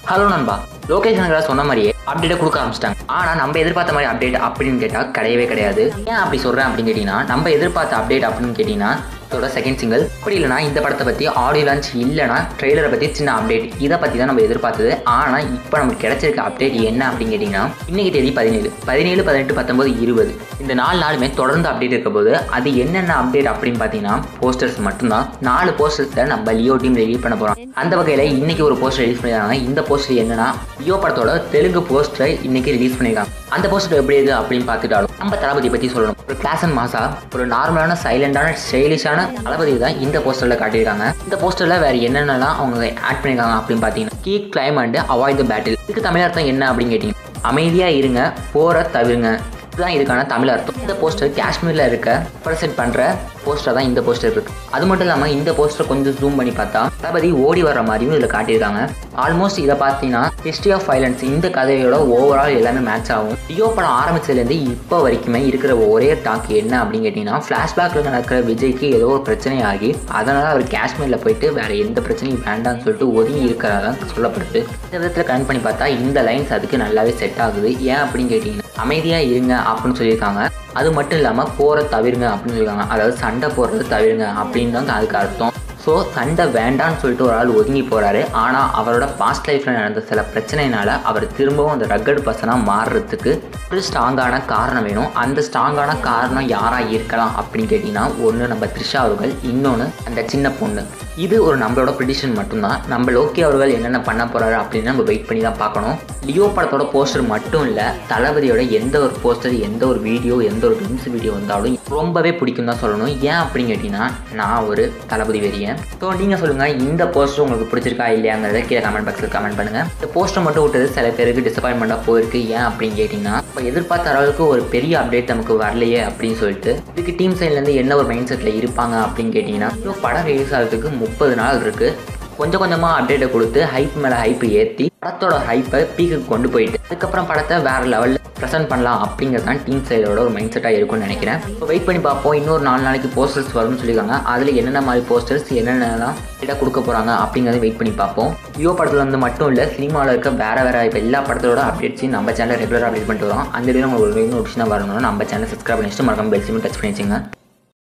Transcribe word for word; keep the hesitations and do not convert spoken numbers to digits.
Hello நண்பா, லோகேஷ் கனகராஜ் சொன்ன மாதிரியே அப்டேட்டை கொடுக்க ஆரம்பிச்சிட்டாங்க. ஆனால் நம்ம எதிர்பார்த்த மாதிரி அப்டேட் அப்படின்னு கேட்டால் கிடையவே கிடையாது. ஏன் அப்படி சொல்கிறேன் அப்படின்னு கேட்டிங்கன்னா, நம்ம எதிர்பார்த்த அப்டேட் அப்படின்னு கேட்டிங்கன்னா இதோட செகண்ட் சிங்கிள், அப்படி இல்லைனா இந்த படத்தை பற்றி ஆடியோ லான்ச் இல்லைனா ட்ரெய்லரை பற்றி சின்ன அப்டேட், இதை பற்றி தான் நம்ம எதிர்பார்த்தது. ஆனால் இப்போ நமக்கு கிடைச்சிருக்க அப்டேட் என்ன அப்படின்னு கேட்டிங்கன்னா, இன்றைக்கி தேதி பதினேழு பதினேழு பதினெட்டு பத்தொம்பது இருபது இந்த நாலு நாளுமே தொடர்ந்து அப்டேட் இருக்க போது அது என்னென்ன அப்டேட் அப்படின்னு பார்த்தீங்கன்னா போஸ்டர்ஸ் மட்டும்தான். நாலு போஸ்டர்ஸை நம்ம லியோ டீம் ரிலீஸ் பண்ண போகிறோம். அந்த வகையில் இன்றைக்கி ஒரு போஸ்டர் ரிலீஸ் பண்ணியிருக்காங்க. இந்த போஸ்டர் என்னன்னா, லியோ படத்தோட தெலுங்கு போஸ்டரை இன்னைக்கு ரிலீஸ் பண்ணியிருக்காங்க. அந்த போஸ்டர் எப்படி இருக்கு அப்படின்னு பார்த்துட்டாலும் நம்ம தளபதி பற்றி சொல்லணும். ஒரு கிளாஸ் அண்ட் மாசா, ஒரு நார்மலான சைலண்டான ஸ்டைலிஷான தளபதி தான் இந்த போஸ்டரில் காட்டியிருக்காங்க. இந்த போஸ்டரில் வேறு என்னென்னலாம் அவங்க ஆட் பண்ணியிருக்காங்க அப்படின்னு பார்த்தீங்கன்னா, keep claim and avoid the battle. இதுக்கு தமிழ் அர்த்தம் என்ன அப்படின்னு கேட்டிங்கன்னா, அமைதியாக இருங்க, போரை தவிருங்க, இதுதான் இதுக்கான தமிழ் அர்த்தம். இந்த போஸ்டர் காஷ்மீரில் இருக்க ரெப்ரசென்ட் பண்ணுற போஸ்டர் தான் இந்த போஸ்டர் இருக்கு. அது மட்டும் இல்லாமல் இந்த போஸ்டர் கொஞ்சம் ஜூம் பண்ணி பார்த்தா தளபதி ஓடி வர்ற மாதிரியும் இதில் காட்டியிருக்காங்க. ஆல்மோஸ்ட் இதை பார்த்தீங்கன்னா ஹிஸ்ட்ரி ஆஃப் வயலன்ஸ் இந்த கதையோட ஓவரால் எல்லாமே மேட்ச் ஆகும். லியோ படம் ஆரம்பிச்சதுலேருந்து இப்போ வரைக்குமே இருக்கிற ஒரே டாக் என்ன அப்படின்னு கேட்டிங்கன்னா, ஃப்ளாஷ்பேக்கில் நடக்கிற விஜய்க்கு ஏதோ ஒரு பிரச்சனை ஆகி அதனால் அவர் காஷ்மீரில் போயிட்டு வேறு எந்த பிரச்சனையும் வேண்டாம்னு சொல்லிட்டு ஒதுங்கி இருக்கிறதான் சொல்லப்படுது. இந்த விதத்தில் கனெக்ட் பண்ணி பார்த்தா இந்த லைன்ஸ் அதுக்கு நல்லாவே செட் ஆகுது. ஏன் அப்படின்னு கேட்டிங்கன்னா, அமைதியாக இருங்க அப்படின்னு சொல்லியிருக்காங்க. அது மட்டும் இல்லாமல் போரை தவிருங்க அப்படின்னு சொல்லியிருக்காங்க. அதாவது சண்டை போடுறது தவிருங்க அப்படின்னு தான் அதுக்கு அர்த்தம். ஸோ சண்டை வேண்டான்னு சொல்லிட்டு ஒரு ஆள் ஒதுங்கி போகிறாரு. ஆனால் அவரோட பாஸ்ட் லைஃப்பில் நடந்த சில பிரச்சனைனால அவர் திரும்பவும் அந்த ரக்கட் பர்சனாக மாறுறதுக்கு ஒரு ஸ்ட்ராங்கான காரணம் வேணும். அந்த ஸ்ட்ராங்கான காரணம் யாராக இருக்கலாம் அப்படின்னு கேட்டிங்கன்னா, ஒன்று நம்ம த்ரிஷா அவர்கள், இன்னொன்று அந்த சின்ன பொண்ணு. இது ஒரு நம்மளோட ப்ரெடிஷன் மட்டும்தான். நம்ம லோகே அவர்கள் என்னென்ன பண்ண போகிறாரு அப்படின்னு நம்ம வெயிட் பண்ணி தான் பார்க்கணும். லியோ படத்தோட போஸ்டர் மட்டும் இல்லை, தளபதியோட எந்த ஒரு போஸ்டர், எந்த ஒரு வீடியோ, எந்த ஒரு கிளிம்ஸ் வீடியோ வந்தாலும் ரொம்பவே பிடிக்கும் தான் சொல்லணும். ஏன் அப்படின்னு கேட்டிங்கன்னா, நான் ஒரு தளபதி வெறியன். ஸோ நீங்கள் சொல்லுங்கள், இந்த போஸ்டர் உங்களுக்கு பிடிச்சிருக்கா இல்லையாங்கிறத கீழே கமெண்ட் பாக்ஸில் கமெண்ட் பண்ணுங்கள். இந்த போஸ்டர் மட்டும் விட்டது சில பேருக்கு டிசப்பாயின்மெண்ட்டாக போயிருக்கு. ஏன் அப்படின்னு கேட்டிங்கன்னா, இப்போ எதிர்பார்த்த அளவுக்கு ஒரு பெரிய அப்டேட் நமக்கு வரலையே அப்படின்னு சொல்லிட்டு இதுக்கு டீம் சைட்லேருந்து என்ன ஒரு மைண்ட் செட்டில் இருப்பாங்க அப்படின்னு கேட்டிங்கன்னா, இப்போ படம் ரிலீஸ் ஆகிறதுக்கு முப்பது நாள் இருக்குது. கொஞ்சம் கொஞ்சமாக அப்டேட்டை கொடுத்து ஹைப் மேலே ஹைப்பு ஏற்றி படத்தோட ஹைப்பை பீக்குக்கு கொண்டு போயிட்டு அதுக்கப்புறம் படத்தை வேறு லெவலில் ப்ரெசென்ட் பண்ணலாம் அப்படிங்கிறது தான் டீம் சைடோட ஒரு மைண்ட் செட்டாக இருக்கும்னு நினைக்கிறேன். இப்போ வெயிட் பண்ணி பார்ப்போம். இன்னொரு நாலு நாளைக்கு போஸ்டர்ஸ் வரும்னு சொல்லியிருக்காங்க. அதில் என்னென்ன மாதிரி போஸ்டர்ஸ் என்னென்னலாம் டேட்டா கொடுக்க போகிறாங்க அப்படிங்கிறத வெயிட் பண்ணி பார்ப்போம். லியோ படத்தில் வந்து மட்டும் இல்லை, சினிமாவில் இருக்க வேறு வேறு இப்போ எல்லா படத்தோட அப்டேட்ஸையும் நம்ம சேனலில் ரெகுலராக அப்டேட் பண்ணிட்டு வரோம். அந்த வீடியோ உங்களுக்கு நோட்டிஃபிகேஷன் வரணும்னா நம்ம சேனல் சப்ஸ்கிரைப் பண்ணிட்டு மறக்காம பெல் சிம்மை டச் பண்ணி வச்சுங்க.